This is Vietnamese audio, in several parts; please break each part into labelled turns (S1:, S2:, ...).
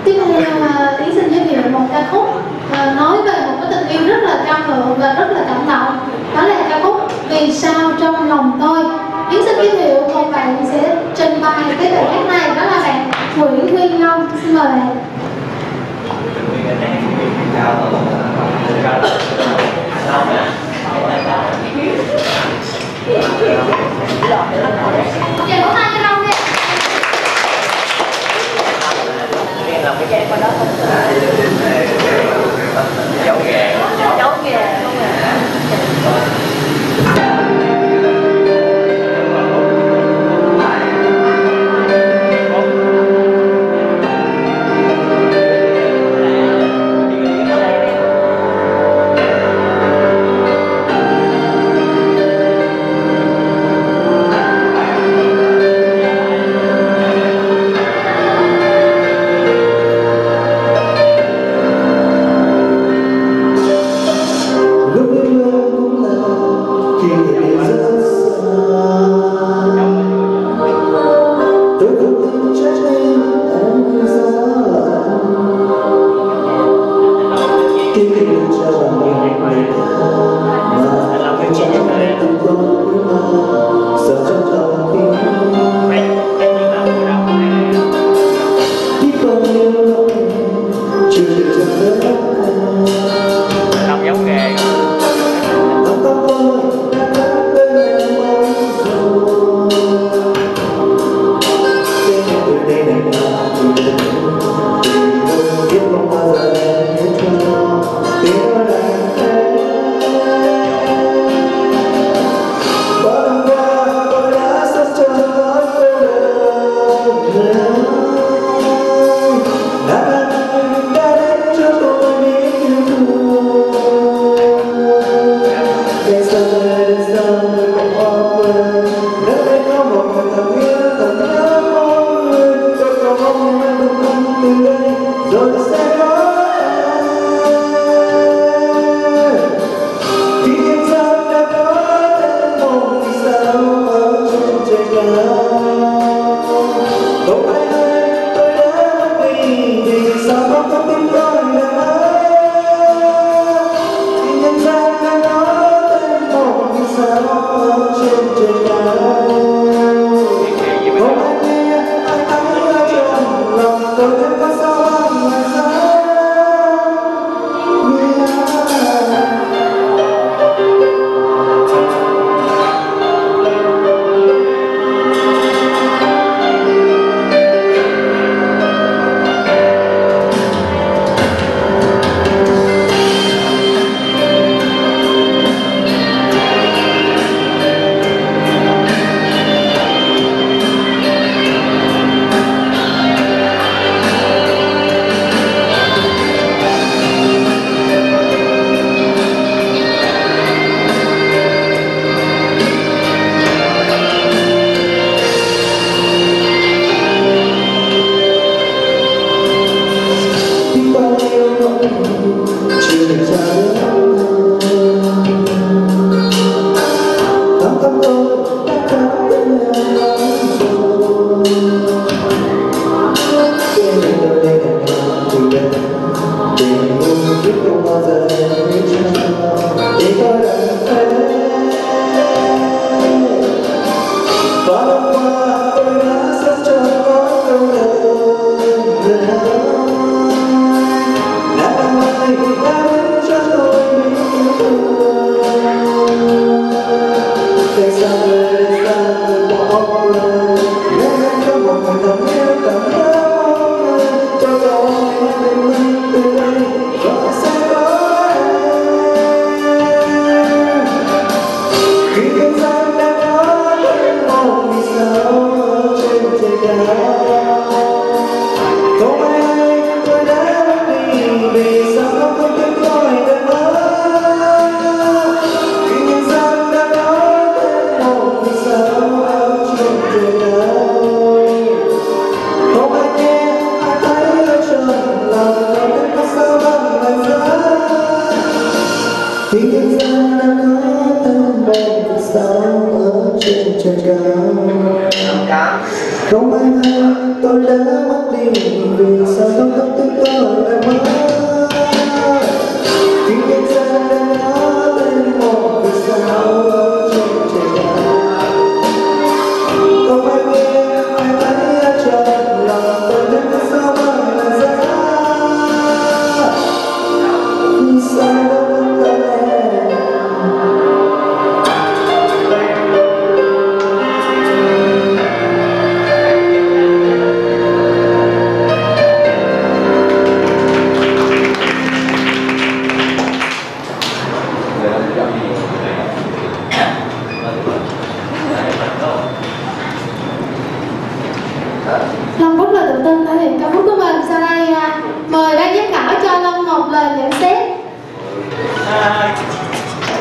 S1: Tiếp theo Yến xin giới thiệu một ca khúc nói về một cái tình yêu rất là cao thượng và rất là cảm động. Đó là ca khúc Vì Sao Trong Lòng Tôi. Yến xin giới thiệu một bạn sẽ trình bày cái bài hát này, đó là bạn Nguyễn Huy Ngân. Xin mời bạn. Chào vỗ tay cho Long nha.
S2: Làm cái dây qua đó không? Dấu nghề. Dấu nghề.
S3: Không ai hay tôi đã mất đi vì sao không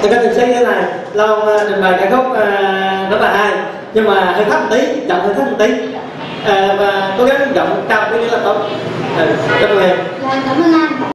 S3: Các anh sẽ như thế này, Long trình bày ca khúc đó là hay, nhưng mà hơi thấp một tí, giọng hơi thấp một tí, và cố gắng giọng cao cái là tốt. Cảm ơn em.
S1: Dạ, cảm ơn anh.